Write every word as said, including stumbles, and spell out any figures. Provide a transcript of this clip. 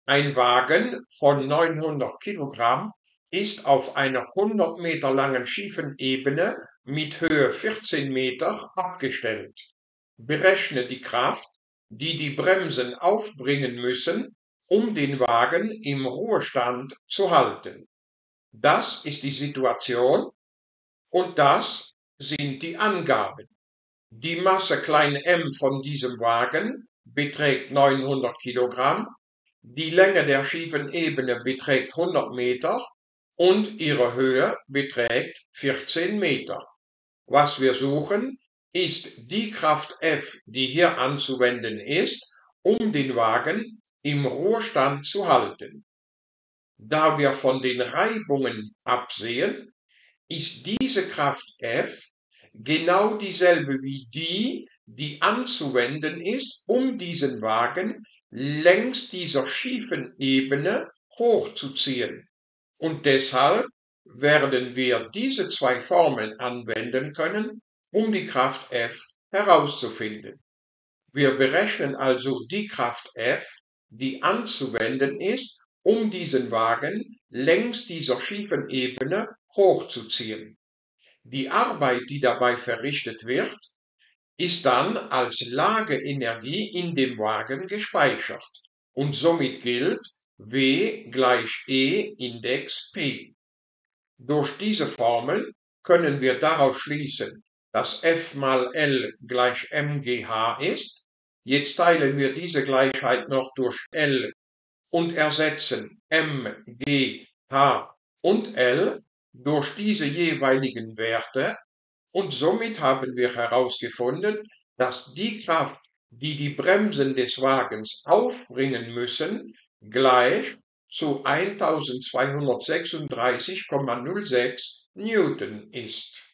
Ein Wagen von neunhundert Kilogramm ist auf einer hundert Meter langen schiefen Ebene mit Höhe vierzehn Meter abgestellt. Berechne die Kraft, die die Bremsen aufbringen müssen, um den Wagen im Ruhestand zu halten. Das ist die Situation und das sind die Angaben. Die Masse m von diesem Wagen beträgt neunhundert Kilogramm, die Länge der schiefen Ebene beträgt hundert Meter und ihre Höhe beträgt vierzehn Meter. Was wir suchen, ist die Kraft F, die hier anzuwenden ist, um den Wagen im Ruhestand zu halten. Da wir von den Reibungen absehen, ist diese Kraft F genau dieselbe wie die, die anzuwenden ist, um diesen Wagen längs dieser schiefen Ebene hochzuziehen. Und deshalb werden wir diese zwei Formeln anwenden können, um die Kraft F herauszufinden. Wir berechnen also die Kraft F, die anzuwenden ist, um diesen Wagen längs dieser schiefen Ebene hochzuziehen. Die Arbeit, die dabei verrichtet wird, ist dann als Lageenergie in dem Wagen gespeichert und somit gilt W gleich E Index P. Durch diese Formel können wir daraus schließen, dass F mal L gleich mgh ist. Jetzt teilen wir diese Gleichheit noch durch L und ersetzen m, g, h und L durch diese jeweiligen Werte und somit haben wir herausgefunden, dass die Kraft, die die Bremsen des Wagens aufbringen müssen, gleich zu eintausendzweihundertsechsunddreißig Komma null sechs Newton ist.